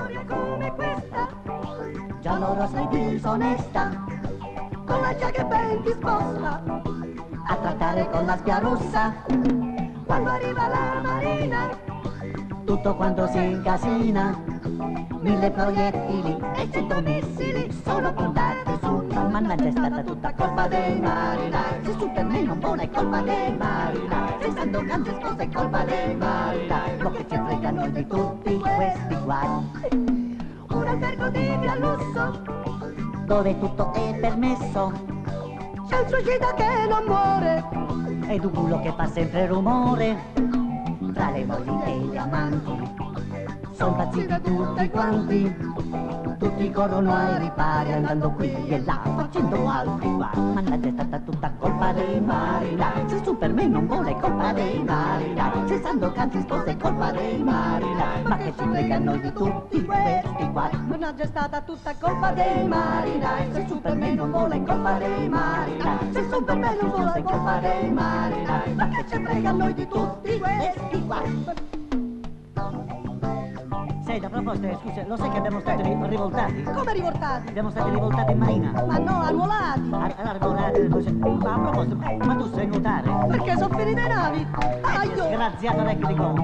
storia come questa, giallo rosa e disonesta, con la giacca ben disposta a trattare con la spia rossa, quando arriva la marina tutto quanto si incasina, 1000 proiettili e 100 missili sono puntati su, mannaggia è stata tutta colpa dei marinai, se Superman non vola è colpa dei marinai, se Sandokan si sposa è colpa dei marinai, ma che ci fregano di tutti questi guai, un albergo di via lusso, dove tutto è permesso, c'è il suicida che non muore, ed un culo che fa sempre rumore, tra le mogli e gli amanti, sono impazziti tutti quanti, tutti corrono ai ripari andando qui e là facendo altri guai, mannaggia è stata tutta colpa dei marinai, se Superman non vola è colpa dei marinai, se Sandokan si sposa è colpa dei marinai, ma che ci frega a noi di tutti questi guai, mannaggia è stata tutta colpa dei marinai, se Superman non vola è colpa dei marinai, se Superman non vola è colpa dei marinai, ma che ci frega a noi di tutti questi guai. Senti, a proposito, scusa, lo sai che abbiamo stati rivoltati? Come rivoltati? Abbiamo stati rivoltati in marina. Ma no, arruolati, Arruolati, ma a proposito, ma tu sai nuotare? perché sono finite le navi. Aio! Disgraziato vecchio di gomma.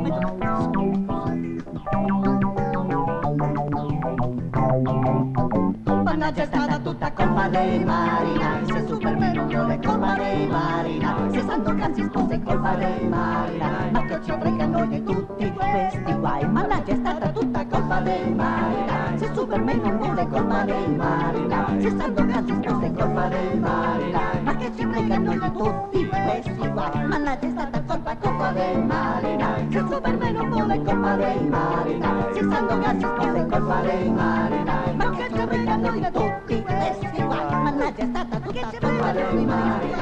Mannaggia è stata tutta colpa dei marinai, se Superman non vuole è colpa dei marinai, se Sandokan si sposa è colpa dei marinai, ma che ci frega a noi di tutti questi guai, mannaggia è stata tutta colpa dei marinai, se Superman non vuole è colpa dei marinai, se Sandokan si sposa è colpa dei marinai, ma che ci frega a noi di tutti questi guai, mannaggia è stata colpa dei marinai, se Superman non vuole è colpa dei marinai, se Sandokan si sposa è colpa dei marinai, ma che ci frega a noi di tutti questi guai, mannaggia è stata tutta colpa dei marinai.